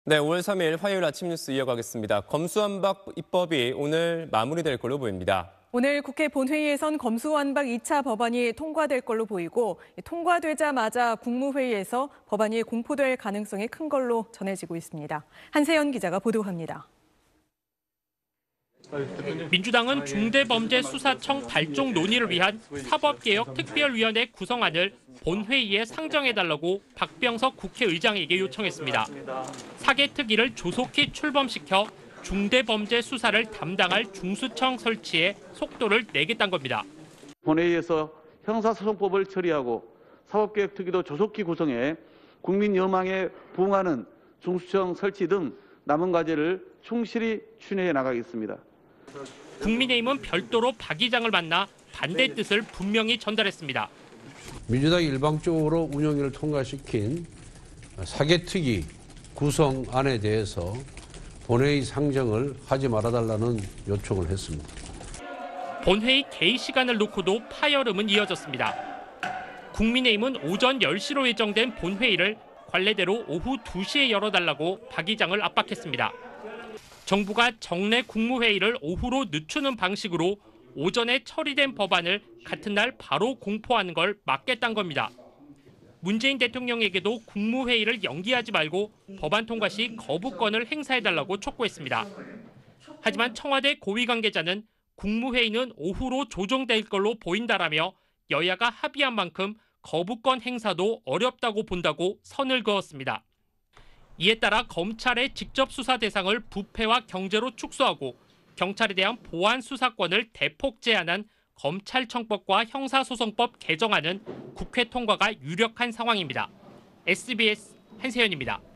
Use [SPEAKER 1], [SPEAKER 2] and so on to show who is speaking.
[SPEAKER 1] 네, 5월 3일 화요일 아침 뉴스 이어가겠습니다. 검수완박 입법이 오늘 마무리될 걸로 보입니다.
[SPEAKER 2] 오늘 국회 본회의에선 검수완박 2차 법안이 통과될 걸로 보이고 통과되자마자 국무회의에서 법안이 공포될 가능성이 큰 걸로 전해지고 있습니다. 한세연 기자가 보도합니다.
[SPEAKER 3] 민주당은 중대범죄수사청 발족 논의를 위한 사법개혁 특별위원회 구성안을 본회의에 상정해달라고 박병석 국회의장에게 요청했습니다. 사개특위를 조속히 출범시켜 중대범죄 수사를 담당할 중수청 설치에 속도를 내겠다는 겁니다.
[SPEAKER 4] 본회의에서 형사소송법을 처리하고 사법개혁특위도 조속히 구성해 국민 여망에 부응하는 중수청 설치 등 남은 과제를 충실히 추진해 나가겠습니다.
[SPEAKER 3] 국민의힘은 별도로 박 의장을 만나 반대 뜻을 분명히 전달했습니다.
[SPEAKER 5] 민주당이 일방적으로 운영위를 통과시킨 사개특위 구성안에 대해서 본회의 상정을 하지 말아달라는 요청을 했습니다.
[SPEAKER 3] 본회의 개의 시간을 놓고도 파열음은 이어졌습니다. 국민의힘은 오전 10시로 예정된 본회의를 관례대로 오후 2시에 열어달라고 박 의장을 압박했습니다. 정부가 정례 국무회의를 오후로 늦추는 방식으로 오전에 처리된 법안을 같은 날 바로 공포하는 걸 막겠다는 겁니다. 문재인 대통령에게도 국무회의를 연기하지 말고 법안 통과 시 거부권을 행사해달라고 촉구했습니다. 하지만 청와대 고위 관계자는 국무회의는 오후로 조정될 걸로 보인다라며 여야가 합의한 만큼 거부권 행사도 어렵다고 본다고 선을 그었습니다. 이에 따라 검찰의 직접 수사 대상을 부패와 경제로 축소하고 경찰에 대한 보안 수사권을 대폭 제한한 검찰청법과 형사소송법 개정안은 국회 통과가 유력한 상황입니다. SBS 한세연입니다.